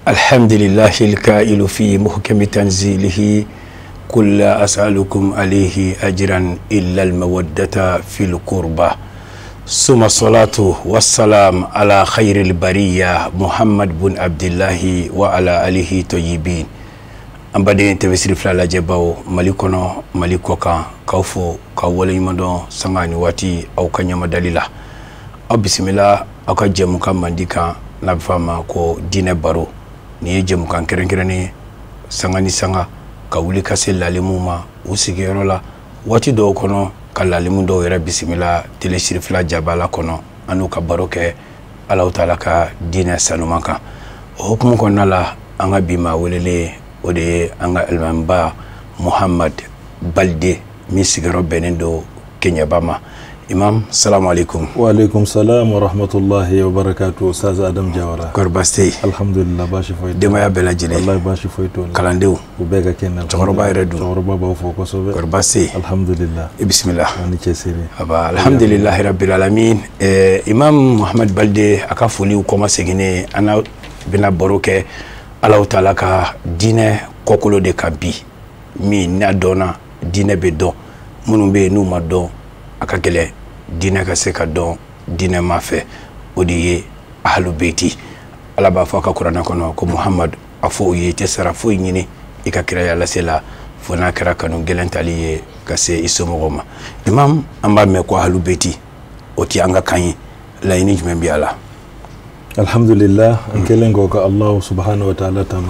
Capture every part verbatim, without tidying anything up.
الحمد لله الكائل في محكم تنزيله كل أسألكم عليه أجرا إلا المودة في القربة ثم الصلاة والسلام على خير البرية محمد بن عبد الله وعلى آله طيبين أمبادين تبسير فلا جباو ملكنا ملكوكا كوفو كولي مدو سمعني واتي أو كنيما دليلا أو بسم الله أو كجمكا منديكا نبفاما كو دين بارو ni jemukan keren-kereni sangani sanga ka wuli ka se lalimu ma u sigiyɔrɔ la waati dɔw kɔnɔ ka lalimu dɔw yɛrɛ bisimila tele sirifila jabala kɔnɔ an n'u ka baro kɛ Alahu Taala ka diinɛ sanuman kan o hukumu kɔnɔna la an ka bi maa welelen o de ye an ka alimamiba Muhamad Balde min sigiyɔrɔ bɛnnen don Keɲaba ma. Imam, salamu alaikum. Wa alaikum salam wa rahmatullahi wa barakatuh. Ustaz Adam Jawara. Korbaste. Alhamdulillah, bashi foyto. Demaya bela jine. Wallahi bashi foyto. Kalandeu. Ubega kenna. Chokoroba redu. Chokoroba ba fo ko sobe. Korbaste. Alhamdulillah. E bismillah. Ani chesiri. Aba alhamdulillah rabbil alamin. Eh, Imam Muhammad Balde aka foli u koma segine ana bina boroke Alahu Taala ka dine kokolo de kabi. Mi na dona dine be don. Munu be nu ma don aka gele dina ka se ka don dina ma fe o de ye ahlu beiti ala ba fa ka qur'ana kono ko Muhammad afo ye te sara fo nyini e ka kira yalla sela fo na kira kanu gelentali ye ka se isomogoma. Imam amba me ko ahlu beiti o ti anga kanyi la yini jume bi ala alhamdulillah an kelengo ka Allah subhanahu wa ta'ala tano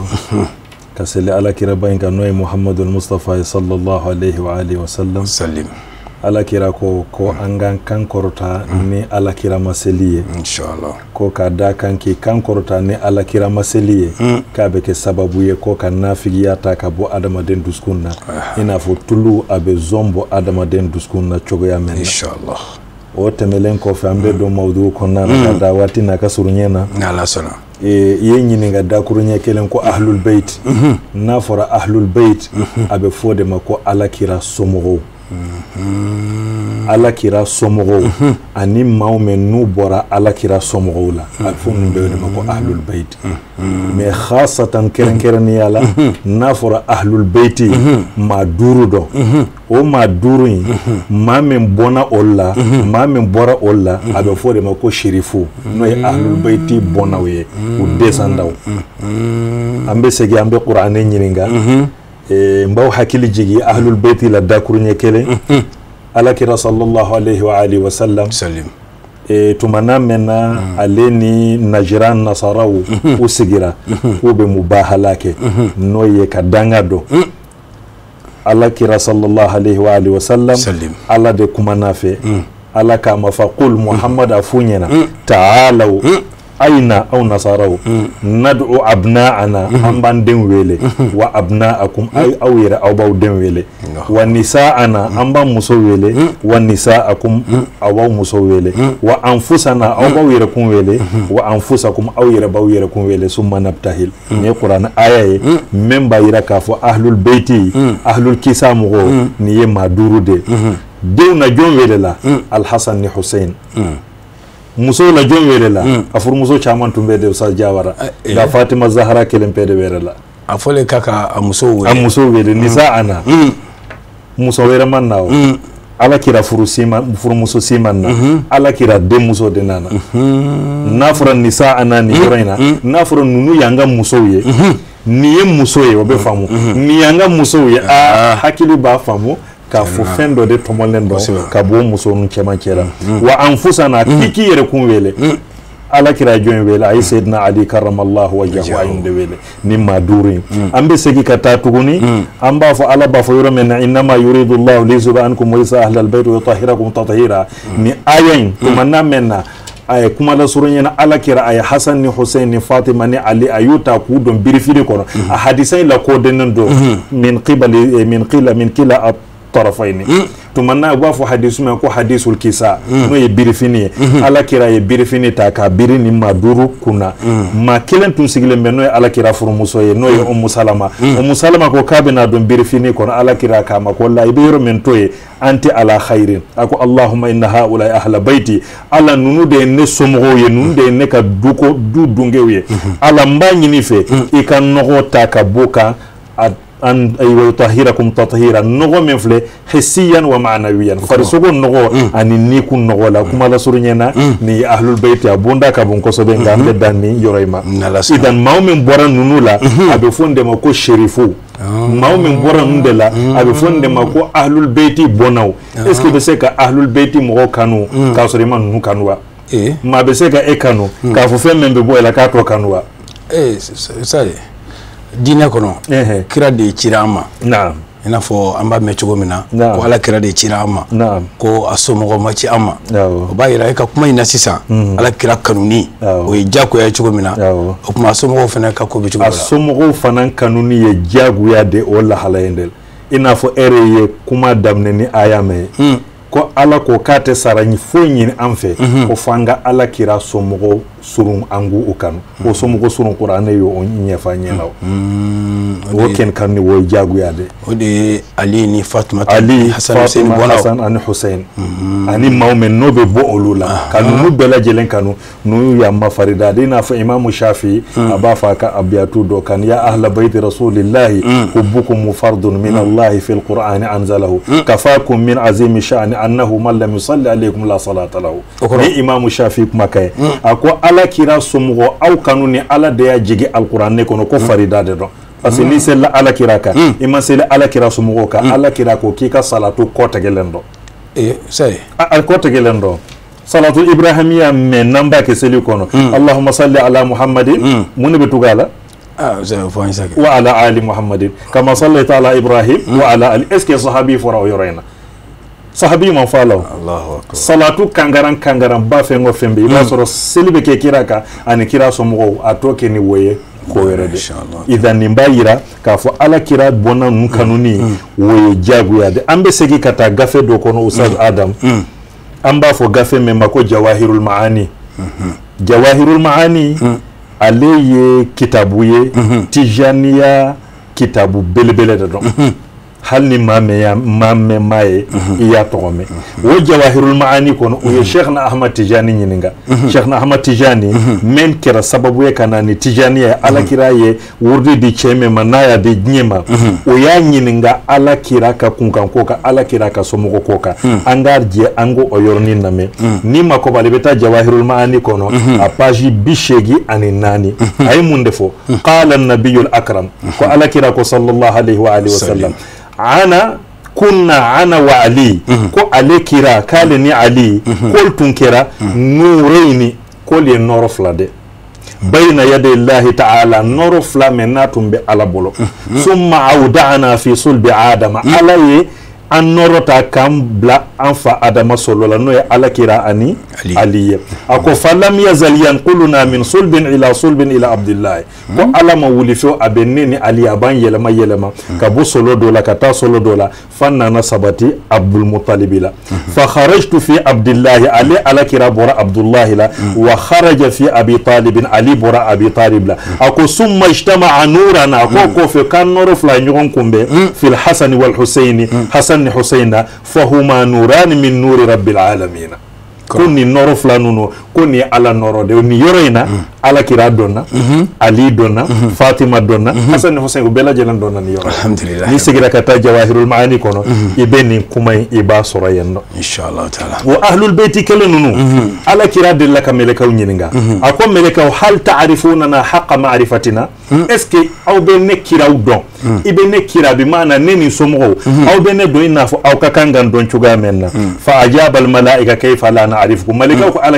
ka sele ala kira bayin ka noy Muhammadul Mustafa sallallahu alaihi wa alihi wa sallam sallim ala kira ko ko angan kan korota ni ala kira maseliye inshallah ko ka da kanki kan korota ni ala kira maseliye mm. ka be ke sababu ye ko ka nafigiyata ka bo adama den duskunna uh. ina fo tulu abe zombo adama den duskunna chogo ya men inshallah o temelen ko fa ambe do mawdu ko na mm. da wati na ka surunyena ngala sona e yenyi ni ga da kurunye kelen ko ahlul bait mm -hmm. na fora ahlul bait mm -hmm. abe fode mako ala kira somogo Mm-hmm. ala kira somogo mm-hmm. ani maume nu bora ala kira somogo la mm-hmm. alfo nu be de ko ahlul bait mm-hmm. me khasatan keren keren yala mm-hmm. nafora ahlul baiti mm-hmm. ma duru do mm-hmm. o ma duru mm-hmm. ma men bona olla mm-hmm. ma men bora olla mm-hmm. abe fo de ko sherifu mm-hmm. no ahlul baiti bona we mm-hmm. u desandaw mm-hmm. ambe segi ambe qur'ane nyiringa mm-hmm. e mbaw hakili jigi ahlul bayti la dakurunye kele mm -hmm. ala kira sallallahu alayhi wa alihi wa sallam salim e tumana mena mm -hmm. aleni najran nasarawu mm -hmm. usigira mm -hmm. ube mubahalake mm -hmm. noye kadanga do mm -hmm. ala kira sallallahu alayhi wa alihi wa sallam salim ala de kumanafe mm -hmm. ala kama faqul muhammad afunyena mm -hmm. ta'alu mm -hmm. aina au nasarau mm. nad'u abna'ana mm -hmm. amban den wele mm -hmm. wa abna'akum ay aw yara aw baw den wele no. wa nisa'ana mm. amban muso wele mm. wa nisa'akum mm. aw muso wele mm. wa anfusana aw baw yara kun wele mm -hmm. wa anfusakum aw yara baw yara kun wele summa nabtahil mm. ne qur'an ayaye mm. memba yara ka fo ahlul baiti mm. ahlul kisamugo mm. ni ye maduru de mm -hmm. dewna jon wele la mm. al hasan ni hussein mm. muso la jon wele la mm. afur muso chaman tumbe de Ustaz Jawara uh, da Fatima Zahra kelen pede wele la afole kaka amuso wele amuso wele mm. nisa ana mm. muso wele man nawo mm. ala kira furu sima furu muso sima na mm -hmm. ala kira de muso de nana mm -hmm. nafura nisa ana ni yorina mm -hmm. nafura nunu yanga muso ye mm -hmm. ni ye muso ye obe famu mm -hmm. ni yanga muso ye a hakili ba famu ka fu fendo de tomolen do ka bo muso nu chema chera mm. wa anfusana mm. kiki yere kun wele mm. ala kira jon wele ay sayyidina ali karramallahu wajhahu ayinde wele ni maduri mm. ambe segi kata tuguni mm. amba fo ala ba fo yoro men inma yuridu allah li zuba ankum wa isa ahlal bayt wa yutahhirakum tatheera mm. ni ayen to manna menna ay kuma la surunyana ala kira ay hasan ni hussein ni fatima ni ali ayuta ku don birifide ko mm. a hadisai la ko denen do mm -hmm. min qibali min qila min kila tarafaini tumanna ba fo hadisu me ko hadisul kisa no ye birifini ala kira ye birifini ta ka birini maduru kuna ma kelen tun sigilen be no ye ala kira furu muso ye no ye ummu salama ummu salama ko kabina dum birifini ko ala kira kama ko la ibiro men toye anti ala khairin ako allahumma inna haula ahla baiti ala nunu de ne somo ye nunu de ne ka duko du dungewe ala mba nyini fe e kan no ta ka boka an ay wa tahirakum tathira nogo men fle hissiyan wa ma'nawiyan farisugo nogo ani ni kun nogo la kuma la surnyena ni ahlul bait abunda ka bon ko so be ngambe danni yorayma idan mawmen boran nunula abe fonde ma ko sherifu mawmen boran nundela abe fonde ma ko ahlul baiti bonaw est ce que be se ka ahlul baiti mo kanu ka so man nu kanwa e ma be se ka e kanu ka fo femme be boyla ka to kanwa eh sai dina kono kira de cirama naam ina fo amba me chogo mina ko ala kira de cirama naam ko asomo machi ama o bayira ka kuma ina sisa ala kira kanuni o jako ya chogo mina o kuma asomo fana ka ko be chogo asomo fana kanuni ye jagu ya de o la halayendel ina fo ere ye kuma damne ni ayame ko ala ko kate sarani fo nyini anfe ko fanga ala kira somo surun angu ukanu o somo surun qur'ane yo on nyefa nyelaw o ken kanni wo jagu yade o de ali ni fatima ali hasan hussein hasan an hussein ani mawmen nobe bo olula kanu mu bela jelen kanu nu ya mafarida dina fa imam shafi aba fa ka abiyatu do kan ya ahla bait rasulillah hubbukum fardun min allah fi alquran anzalahu kafakum min azim sha'ni annahu man lam yusalli alaykum la salata lahu ni imam shafi kuma kai ako ala kira somugo au kanuni ala de ya jigi alquran ne kono ko farida de do parce que ni c'est la ala kira ka ima c'est ala kira somugo ka ala kira ko kika salatu ko tagelendo e sai al ko tagelendo salatu ibrahimiya me namba ke seli kono allahumma salli ala muhammadin muni betugala ah c'est point ça wa ala ali muhammadin kama sallaita ala ibrahim wa ala ali est-ce que sahabi fora yorena sahabi man falaw Allahu akbar salatu kangaran kangaran ba fengo fembe iba soro selibe ke kiraka ani kira somo atoke ni woye ko werede idan nimbayira ka fo ala kira bona nun kanuni woye jagu yade ambe segi kata gafe do kono ustaz adam amba fo gafe me mako jawahirul maani jawahirul maani aleye kitabu ye tijaniya kitabu belebele de don hal ni mame ya mame maye iya togome wo jawahirul maani kono o Sheikh na Ahmad Tijani nyininga Sheikh na Ahmad Tijani men kera sababu ye kanani Tijani ya ala kira ye wurdi di cheme manaya di nyema o ya nyininga ala kira ka kunkan koka ala kira ka somugo koka angar je ango oyorni name ni makoba libeta jawahirul maani kono a page bishegi ani nani ay mundefo qala an-nabiyul akram ko ala kira ko sallallahu alaihi wa alihi wasallam ana kunna ana wa ali ko ale kira kale ni ali kol tun kira nuraini kol ye noro flade bayna yadi llahi ta'ala noro flame natum be ala bolo summa awda'na fi sulbi adama ala ye an norota kam bla anfa adama solola no ya ala kira ani ali ako falam yazal yanquluna min sulbin ila sulbin ila abdullah ko ala ma wulifo abenni ali aban yelama yelama ka bo solo dola kata solo dola fanna nasabati abdul muttalib la fa kharajtu fi abdullah ali ala kira bora abdullah la wa kharaja fi abi talib ali bora abi talib la ako summa ijtama'a nurana ko ko fe kan noro fla nyon kumbe fil hasan wal husaini hasan حسين فهما نوران من نور رب العالمين كوني نورو فلانونو كوني على نورو دي ني يورينا على كيرا دونا علي دونا فاطمه دونا حسن حسين وبلا جلان دونا ني يورو الحمد لله ني سيغرا كتا جواهر المعاني كونو يبني كوماي يبا سورينو ان شاء الله تعالى واهل البيت كلنونو على كيرا دل لك ملكاو نينغا اكو ملكاو هل تعرفوننا حق معرفتنا اسكي او بن كيراو دون ibene kira bi maana neni somo au bene do inafo au kakangan don chuga menna fa ajaba al malaika kayfa la na'rifukum malika ko ala kira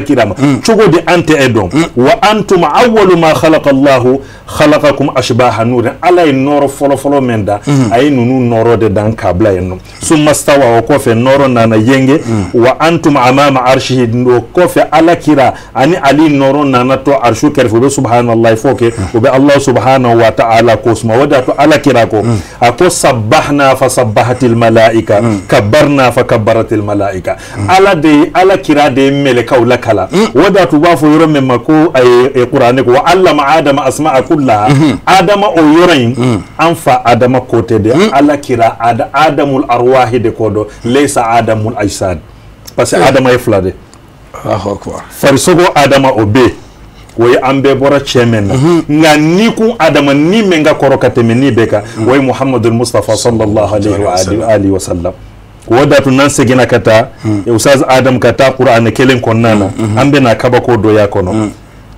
cogo di ante edon wa antum awwalu ma khalaqa Allah khalaqakum ashbaha nur ala noro folo folo menda ay nunu noro de dan kabla yenno summa stawa wa kofe noro nana yenge wa antum amama arshihi ndo kofe ala kira ani ali noro nana to arshu kerfu be subhanallahi foke o be Allah subhanahu wa ta'ala kosma wada to ala kira ko ako sabbahna fa sabbahatil malaika kabbarna fa kabbaratil malaika ala de ala kira de meleka wala kala wada to ba fo yoro memma ko ay qur'ani ko wa allama adama asma'a kullaha adama o yorain anfa adama kote de ala kira ada adamul arwahi de kodo laysa adamul ajsad parce que adama e flade Allahu akbar farsogo adama obe way ambe bora chemen nga niku adama ni menga korokate meni beka way muhammadul mustafa sallallahu alaihi wa alihi alihi wa sallam wadatu nan segina kata e ustaz adam kata qur'an kelen konnana ambe na kaba ko do ya kono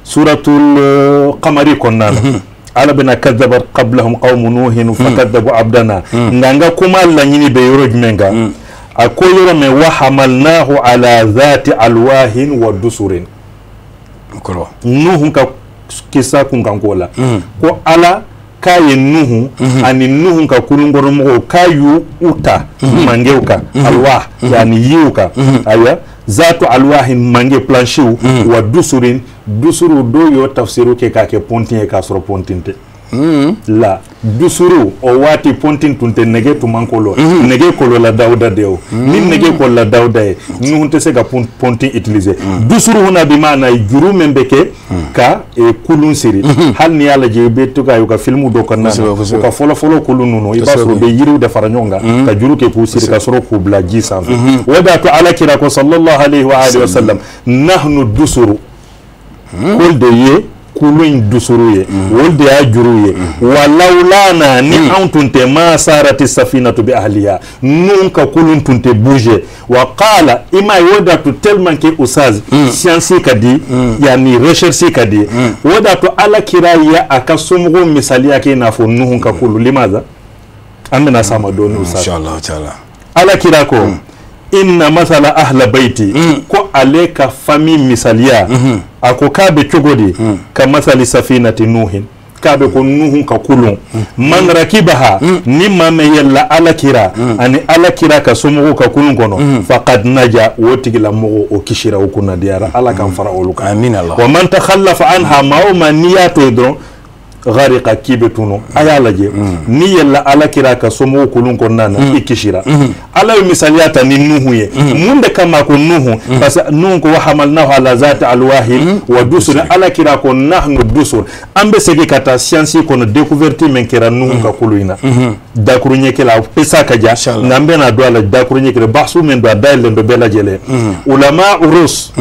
suratul qamari konnana ala bina kadzabat qablahum qaum nuhin fakadzabu abdana nganga kuma lanyini be yoro jmenga akoyoro me wa hamalnahu ala dhati alwahin wa dusurin ko nuhu ka kisa kun kan kola ko ala kaye nuhu ani nuhu ka kulungoro mo kayu uta mangeuka alwah yani yuka aya zatu alwahin mange planchiu wa dusurin dusuru do yo tafsiru ke ka ke pontin ka soro pontinte la dusuru o wati pontin tunte nege tu mankolo nege kolo la dauda deo ni nege kolo la dauda e nu hunte se ga pontin utiliser dusuru huna bi maana juru membeke ka e kulun siri hal ni ala je be to ka yo ka filmu do kan na ka folo folo kulun no iba so be yiru de faranyonga ka juru ke pu siri ka soro ku bla ji sa wada to ala kira ko sallallahu alaihi wa alihi wasallam nahnu dusuru kol de ye kulun dusuruye wolde ya juruye walaulana ni antunte ma sarati safinatu bi ahliha nunka kulun tunte bouger wa qala ima yoda to tellement que usaz science kadi yani recherche kadi woda to ala kiraya akasumugo misali yake na fo nunka kulu limaza amena sama doni usaz inshallah taala ala kirako inna masala ahla baiti ko aleka fami misalia ako kabe chogodi ka masali safinati nuhin kabe ko nuhun ka kulun man rakibaha ni mame yalla ala kira ani ala kira ka somo ka kulun kono faqad naja wotigila mo o kishira o kunna diara ala kan fara oluka amin allah wa man takhallafa anha mauma niyato dron gharika kibetuno ayalaje ni yalla ala kira ka somo kulun konnana ikishira ala misaliyata ni nuhu ye munde kama ko nuhu parce nuhu ko hamalnahu ala zati alwahil wa dusur ala kira ko nahnu dusur ambe sege kata science ko no découverte men kira nuhu ka kuluina dakurunye kala pesa kaja ngambe na do ala dakurunye kala bahsu men do dal ndo bela jele ulama urus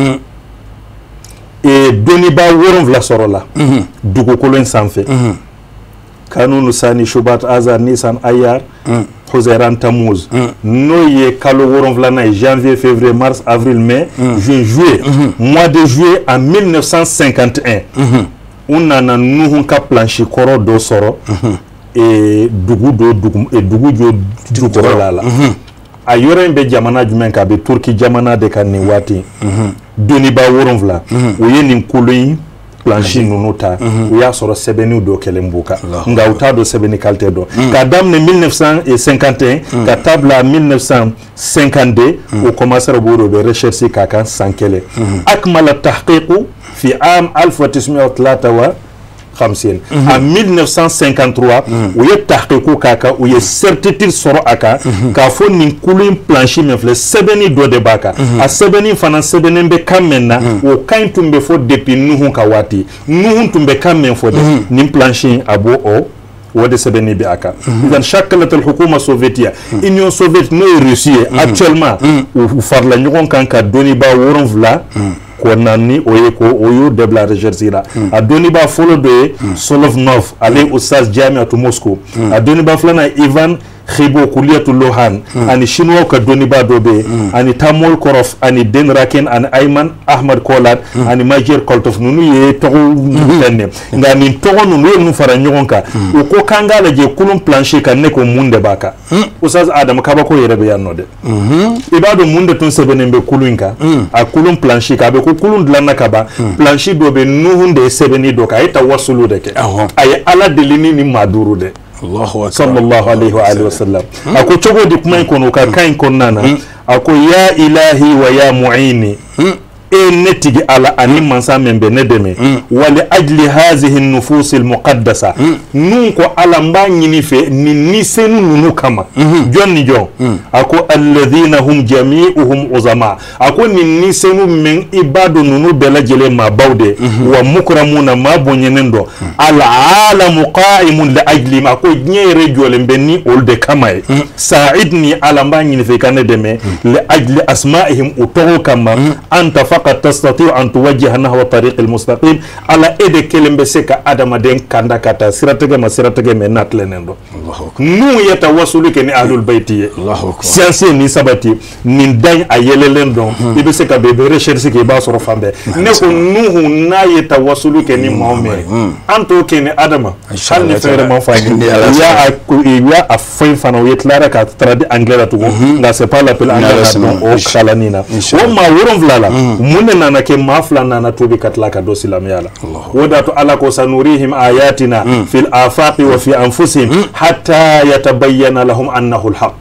e doni ba woron vla sorola dugo kolon sanfe kanunu sani shubat azar nisan ayar huzairan tamuz no ye kalo woron vla na janvier février mars avril mai juin juillet mois de juillet en mille neuf cent cinquante et un on a nuhun ka planchi koro do soro e dugu do dugu e dugu jo dugu la la a yorembe jamana jumen ka be turki jamana de kan ni wati doni ba woron vla o ye nin kuluyi planchi nunuta o ya soro sebeni do kelembuka nga uta do sebeni kalte do ka damne mille neuf cent cinquante et un ka tabla mille neuf cent cinquante-deux o commencer boro be recherche ka kan sankele akmala tahqiqu fi am alf wa tis'a wa خمسين en mille neuf cent cinquante-trois où y a tahqiqu kaka où y a certitude soro aka ka fo nin kulin planchi men fle sebeni do de baka a sebeni fana sebeni be kamenna o kain tumbe fo depuis nuhu ka wati nuhu tumbe kamen fo de nin planchi abo o wode sebeni be aka idan shakalat al hukuma soviétique union soviétique no russie actuellement ou farla nyon kan ka doni ba woron vla ko nanni oye ko oyo debla rejersira a doni ba folo de Solovnov ale ustaz jamiatu Moscow a doni ba flana Ivan khibo kuliyatul lohan ani shinwa ka doni ba dobe ani tamol korof ani den raken ani ayman ahmad kolat ani major koltof nunu ye to tenne ngani to nunu nu fara nyogonka ko kangala je kulum plancher kan ne ko munde baka usaz adam kaba ko yere be yanode ibado munde tun sebene be kulunka a kulum plancher ka be ko kulun dlanna kaba plancher do be nuhunde sebeni do ka ita wasulu de ke ay ala delini ni maduru de Allahu akbar sallallahu alaihi wa alihi wasallam ako chogo di kuma kono ka kain konnana ako ya ilahi wa ya mu'ini e netigi ala ani mansa membe nedeme wali ajli hazihi an-nufus al-muqaddasa nun ko ala mba nyini fe ni nisenu nunu kama jonni jon ako alladhina hum jami'uhum uzama ako ni nisenu men ibadu nunu bela jele ma bawde wa mukramuna ma bonyenendo ala alamu qa'imun li ajli ma ko nyere jole benni olde kama sa'idni ala mba nyini fe kanedeme li ajli asma'ihim utoho kama anta قد تستطيع أن توجه نحو الطريق المستقيم على إيد كلمة سكا آدم دين كندا كتا سيرتك ما سيرتك من ناتلنندو نو يتواصل كني أهل البيت الله أكبر سياسي نسبتي من دين أيللندو يبسكا ببرشرسي كي باسر فامبه نكو نو نا يتواصل كني مامي أنتو كني آدم هل نفير ما فاين يا يا أفين فانو يتلارا كتردي أنجلة تو لا سبالة بالأنجلة أو كلامنا وما ورم فلالا munne nana ke mafla nana tubi katlaka do silam yala wadatu ala ko sanurihim ayatina fil afaqi wa fi anfusihim hatta yatabayyana lahum annahu alhaq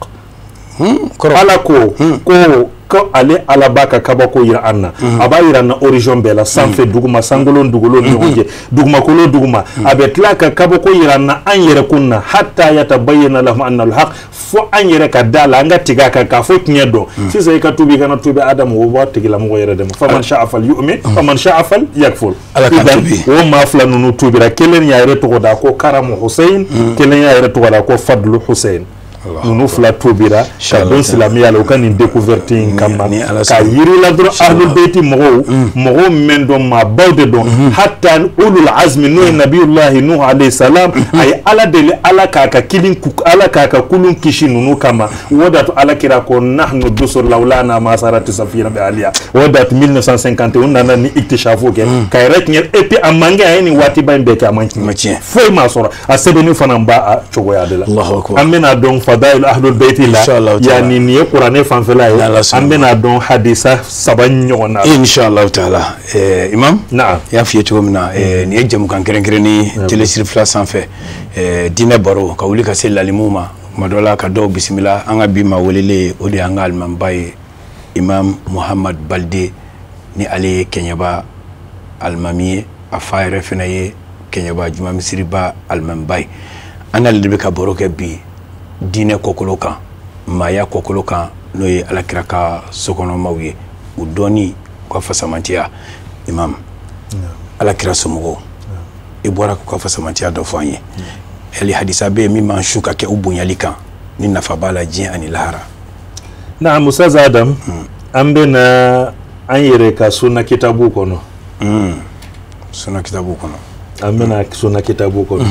ala ko ko ko ale ala baka kabako yira anna abayira na origin bela sanfe duguma sangolon dugulon nyonje duguma kolo duguma abetlaka kabako yira na anyere kunna hatta yatabayyana lahum annahu alhaq fo anyere ka dala nga tigaka ka fo kinyedo sisa ka tubi kana tubi adam wo ba tigila mo yere dem faman sha'a fal yu'min faman sha'a fal yakfur idan wo ma flanu no tubira kelen ya yere to da ko karamu husain kelen ya yere to da ko fadlu husain nunu fla tubira ka don islamia lo kan découverte kama ka yiri la dro ahlul bayti mo mo men do ma bawde do hatta ulul azmi nu nabiyullah nuh alayhi salam ay ala de ala ka ka kilin ku ala ka ka kulun kishi nunu kama wadatu ala kira ko nahnu dusur laulana ma sarati safina bi aliya wadat mille neuf cent cinquante et un nana ni iktishafu ke kay rek ñer et puis amanga ni wati bay be ka manci foy ma sora a sebeni fanamba a chogo ya de la Allahu akbar amena donc fadail ahlul bayti la yani ni qur'ane fanfela amena don hadisa sabanyo na inshallah taala eh imam na ya fiye to mina eh ni ejam kan keren keren ni tele sirfla sans fait eh dina baro ka wuli ka sella limuma madola ka do bismillah anga bi ma wolele odi anga alman bay imam muhammad balde ni ali kenyaba almami afayre fenaye kenyaba juma misriba alman bay anal de ka baro ke bi dine kokolokan maya kokolokan no ye alakira ka sokono mawye u doni ko fasamantiya imam alakira somogo e bora ko fasamantiya do fanye eli hadisa be mi man shuka ke ubunyali kan ni nafa bala jin ani lahara na musa adam ambe na anyere ka sunna kitabu kono mm sunna kitabu kono ambe na sunna kitabu kono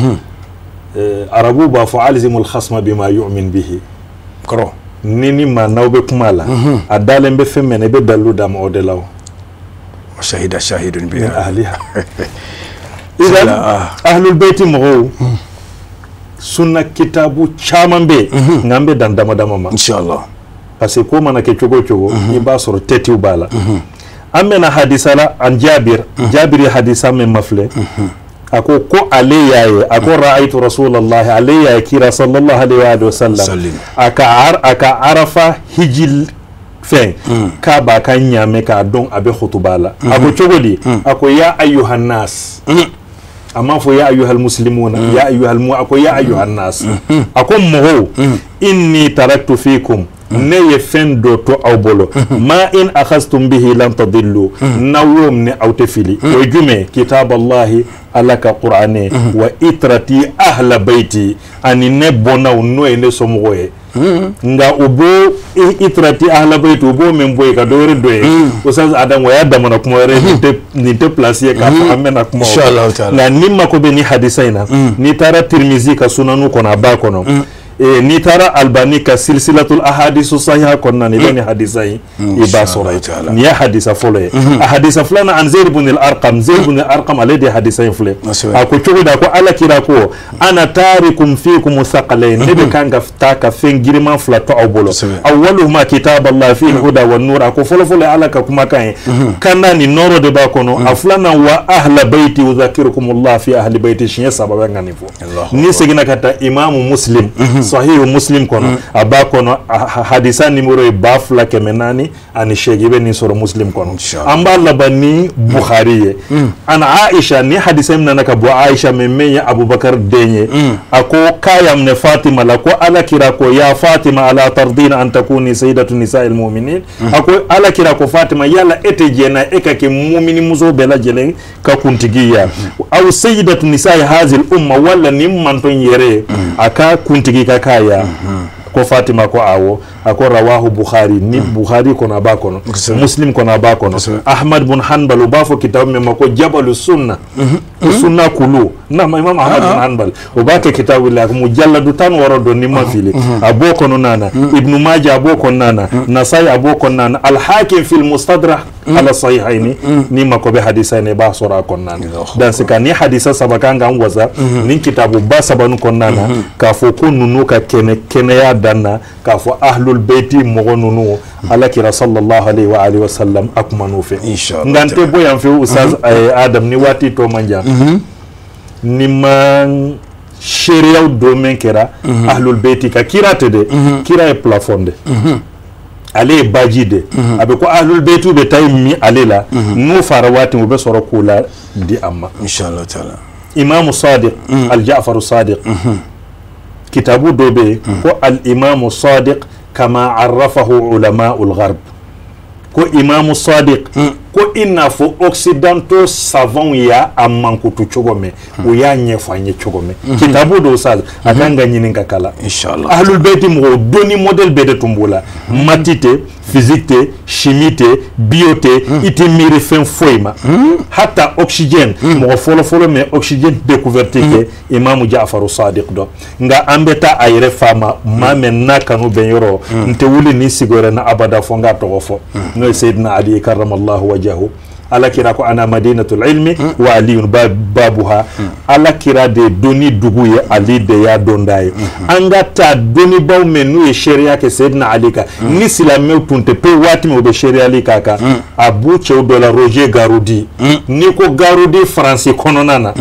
arabu ba fa alzimul khasma bima yu'min bihi koro nini ma nawbe kumala adale mbe femene be dalu dam odelaw wa shahida shahidun bi ahliha idan ahlul bayti mo sunna kitabu chamambe ngambe dandama dama ma inshallah parce que ko manake chogo chogo ni ba soro teti ubala amena hadisala an jabir jabiri hadisa me mafle ako ko aliyaye ako ra'aytu rasulullah aliyaye kira sallallahu alaihi wa sallam aka ar aka arafa hijil fe ka ba kan nyame ka don abe khutubala ako chogodi ako ya ayyuhan nas amma fo ya ayyuhal muslimuna ya ayyuhal mu ako ya ayyuhan nas ako mo inni taraktu fikum ne fen do to awbolo ma in akhastum bihi lan tadillu nawum ne awtefili o jume kitaballahi alaka qur'ane wa itrati ahla baiti ani ne bona no ene somoye nga ubo itrati ahla baiti ubo memboy ka dore doye usaz adam wa yadda mana kuma re ni te place ka fa amena kuma inshallah taala la nimma ko be ni hadisaina ni tara tirmizi ka sunanu kona ba kono e ni tara albani ka silsilatul ahadisu sahiha konna ni bani hadisai e ba sura ni ya hadisa fole ahadisa fulana an zaid ibn al-arqam zaid ibn al-arqam alladhi hadisai fule ako chuguda ko ala kira ko ana tarikum fikum thaqalain ne be kanga ftaka fen girman flato awbolo awwaluhuma kitab allah fi huda wan nur ako folo folo ala ka kuma kan kana ni noro de ba kono aflana wa ahla baiti udhakirukum allah fi ahli baiti shiya sababa ngani fo ni segina kata imam muslim sahih muslim kono aba kono hadisa numero e bafla kemenani ani shegibe ni soro muslim kono amba labani bukhari an aisha ni hadisa mna ka bu aisha memme abubakar denye ako kayam ne fatima la ko ala kira ko ya fatima ala tardina an takuni sayyidatu nisa'il mu'minin ako ala kira ko fatima yalla ete jena eka ke mu'mini muzo bela jelen ka kuntigiya aw sayyidatu nisa'i hazil umma wala nimman ton yere aka kuntigi ka kaya ko fatima ko awo ako rawahu bukhari ni bukhari kona ba kono muslim kona ba kono ahmad bin hanbal bafo kitab me mako jabal sunna sunna kulu na imam ahmad bin hanbal o ba ke kitab la mujalladu tan worodo ni mafili abo kono nana ibn majah abo kono nana nasai abo kono nana al hakim fil mustadrak ala sahihaini ni mako be hadisa ne ba sura kono nana dan sika ni hadisa sabakanga waza ni kitabu ba sabanu kono nana ka fo kununu ka kene kene ya danna ka fo ahlul baiti mogonunu ala kira sallallahu alaihi wa alihi wasallam akmanu fe inshallah ngante boyan fe ustaz adam ni wati to manja ni man sharia domaine kera ahlul baiti ka kira tede kira e plafonde ale bajide abe ko ahlul baitu be tay mi alela no fara wati mo be soro kula di amma inshallah taala imam sadiq al ja'far sadiq kitabu dobe ko al imam sadiq kama arrafahu ulama al gharb ko imam sadiq ko ina fo occidentaux savant ya amankutu chogome o ya nyefa nye chogome kitabu do saz akanga nyini kakala inshallah ahlul bayt mo doni model bede tumbula matite physique chimie biote ite mire fen foima hatta oxygène mo folo folo me oxygène découverte ke imam Ja'far Sadiq do nga ambeta ayre fama mame nakanu benyoro nte wuli ni sigore na abada fo nga to fo no sayyidina ali karramallahu wajahu ala kira ko ana madinatul ilmi wa aliyun babuha ala kira de doni duguye ali de ya dondaye anga ta doni baw menu e sharia ke sayyidina ali ka ni silame tunte pe wati mo be sharia ali kaka abu chew do la Roger Garoudi ni ko Garoudi français kononana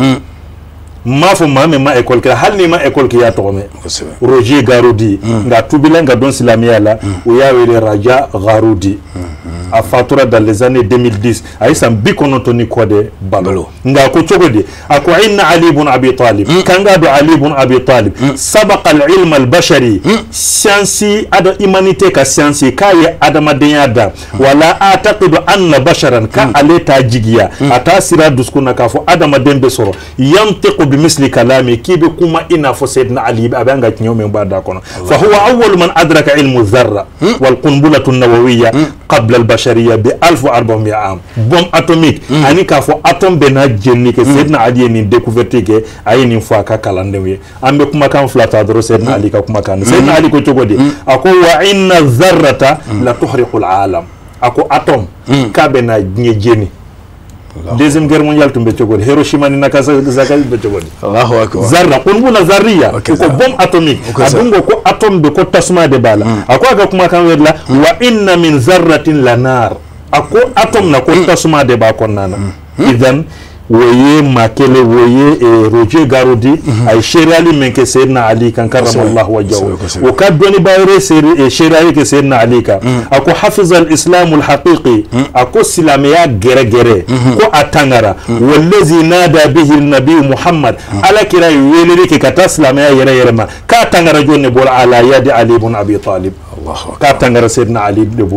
mafo mame ma école ka halni ma école ki ya tome Roger Garoudi nga tubila nga don silamia la o ya wele Raja Garoudi a fatura dans les années deux mille dix ay sam bikonotoni kode balo nga ko chogodi ako inna ali ibn abi talib kanga do ali ibn abi talib sabaqa al ilm al bashari science ada humanité ka science kaye adama denyada wala ataqidu anna basharan ka aleta jigiya ata sira duskuna ka fo adama dembe soro yantiqu bimisli kalami kibe kuma ina fo sayyidina ali abanga nyome bada kono fa huwa awwal man adraka ilmu dharra wal qunbulatu an-nawawiyya qabla al bashariya bi alf wa arba'miya am bombe atomique ani ka fo atom bena jenni ke sayyidina ali ni découverte ke ayini fo ka kalande wi ambe kuma kan flata dro sayyidina ali ka kuma kan sayyidina ali ko chogodi ako wa inna dharrata la tuhriqu al alam ako atom ka bena jenni deuxième guerre mondiale tumbe chogodi Hiroshima ni Nagasaki be chogodi Allahu akbar zarra kunbuna zarriya ko bombe atomique adungo ko atom be ko tasma de bala ako aga kuma kan wedla wa inna min zarratin lanar ako atom na ko tasma de ba konnana idan woye makele woye e Roger Garoudi ay sherali menke sayyidina ali kan karramallahu wajhahu wa kadoni bayre seri e sherali ke sayyidina ali ka ako hafiz al islam al haqiqi ako silamiya gere gere ko atangara wallazi nada bihi al nabi muhammad ala kira welere ke kata silamiya yere yere ma ka tangara jonne bol ala yadi ali ibn abi talib allah ka tangara sayyidina ali de bolo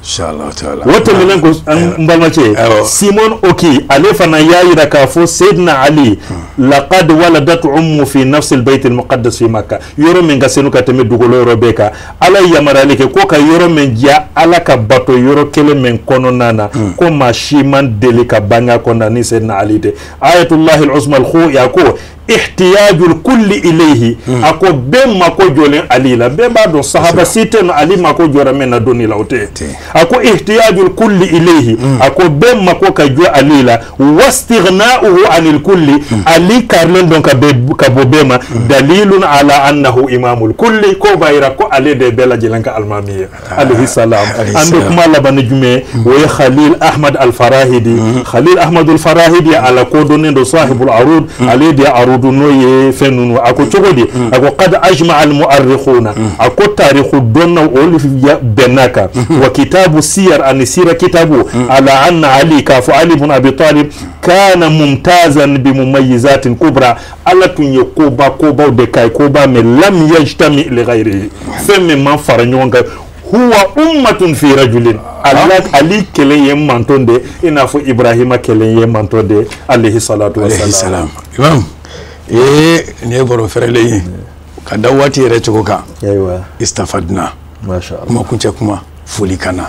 inshallah taala woto milen ko mbalmace Simon Oki ale fana yayira ka fo Sayyidina Ali laqad waladat ummu fi nafs albayt almuqaddas fi Makkah yoro men ga senu ka teme dugolo yoro beka ala yamarale ke ko ka yoro men dia ala ka bato yoro kele men kono nana ko ma shiman deli ka banga kona ni Sayyidina Ali de ayatullah al-uzma al-khu ya ko ihtiyajul kulli ilayhi ako bem mako jolen Ali la be ba do sahaba siten Ali mako jora men na doni la ote ako ihtiyajul kulli ilayhi ako bem mako ka jo Ali la wastighna'uhu anil kulli Ali karlen donc ka bobema dalilun ala annahu imamul kulli ko bayra ko Ali de bela jelanka almamiya alayhi salam ando kuma la ban jume wa Khalil Ahmad al-Farahidi Khalil Ahmad al-Farahidi ala ko donen do sahibul arud Ali de no ye fenunu ako chogodi ako qad ajma al mu'arrikhuna ako tarikhu donna olif benaka wa kitabu siyar an sira kitabu ala anna Ali kafu Ali ibn Abi Talib kana mumtazan bi mumayyizatin kubra ala tun yakuba koba de kay koba me lam yajtami li ghayrihi femme man faranyonga huwa ummatun fi rajulin Allah Ali kele yem mantonde inafo Ibrahima kele yem mantonde alayhi salatu wassalam imam eh ne boro ferele ka dawati yere chokoka aiwa istafadna masha Allah kuma kunce kuma fuli kana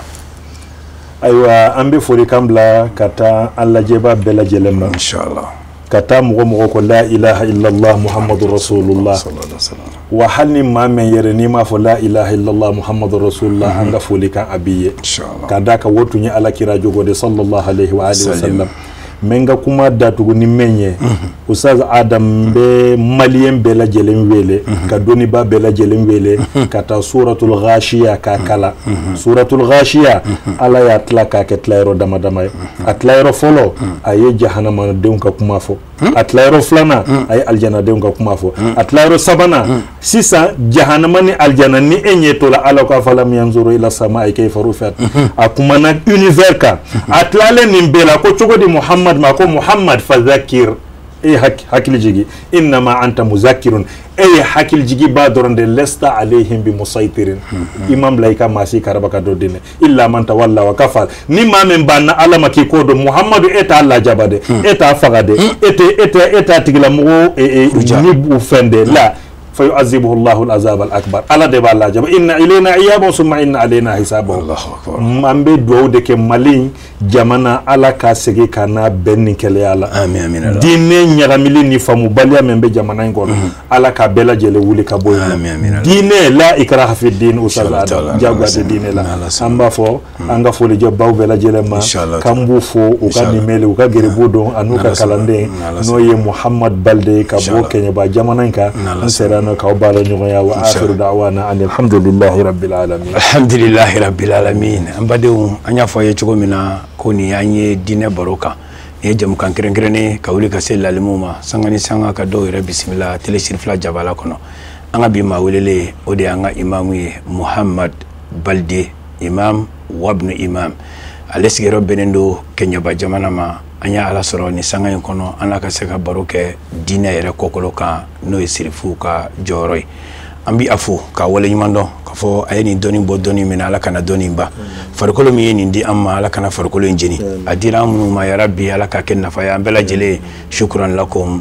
aiwa ambe fuli kambla kata Allah jeba bela jelema inshallah kata mugo mugo ko la ilaha illa Allah muhammadur rasulullah sallallahu alaihi wasallam wa halni ma men yere ni ma fo la ilaha illa Allah muhammadur rasulullah anga fuli kan abiye inshallah kada ka wotunya ala kira jogode sallallahu alaihi wa alihi wasallam menga kuma datugu ni menye Ustaz Adam be malien bela jelen wele ka doni ba bela jelen wele kata suratul ghashiya ka kala suratul ghashiya ala ya tla ka ketlairo dama dama atlairo folo aye jahannama deun ka kuma fo atlairo flana aye aljana deun ka kuma fo atlairo sabana sisa jahannama ni aljana ni enye to la ala ka falam yanzuru ila samai kayfa rufat akuma na univers ka atlale ni bela ko chogodi Muhammad mako Muhammad fadhakir e hakil jigi inma anta muzakkirun e hakil jigi ba doronde lesta alaihim bi musaytirin imam laika masi karabaka do dine illa man tawalla wa kafar ni mamen banna alama ki kodo Muhammadu eta Allah jabade eta fagade ete ete eta tigla mo e ni bu fende la فيعذبه الله العذاب الأكبر على دبا الله جب إن إلينا إيابهم ثم إن علينا حسابهم الله أكبر من بدو دك مالين جمانا على كاسجي كنا بني كليالا آمين آمين دين يرملي نفهم باليا من بجمانا يقول على كابلا جل ولي كبوي آمين آمين دين لا إكراه في الدين وسلا جابوا الدين لا أمبا فو أنغا فولي جاب باو بلا جل ما كمبو فو وكان ميل وكان غريبودو أنوكا كلاندين نوي محمد بلدي كبو كنيا بجمانا كا نسران كوبالا نغيا وآخر دعوانا أن الحمد لله رب العالمين الحمد لله رب العالمين أمبادو أنيا فوي تشوكو منا كوني أني دين بروكا يجمع كان كرن كرني كولي كسل للموما سانغني سانغا كدو يرى بسم الله تلسير فلا جبالا كنو أنا بما ولله أودي أنا إمامي محمد بلدي إمام وابن إمام أليس غير بنندو كنيا بجمانا ما anya ala soro ni sanga kono ana ka seka baroke dina yere kokolo ka no isirifu ka joroi ambi afu ka wala nyumando ka fo ayeni doni bo doni min ala kana doni ba farkolo mi yeni ndi amma ala kana farkolo injini adira mu ma ya rabbi ala ka kenna fa ya ambela jele shukran lakum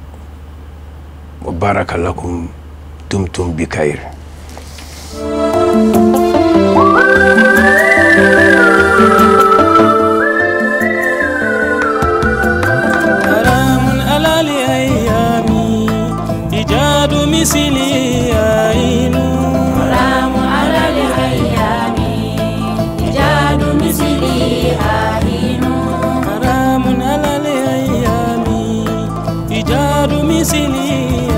wa barakallakum tumtum bi khair مثلي عين حرام على الأيام إيجاد مثلي عين حرام على الأيام إيجاد مثلي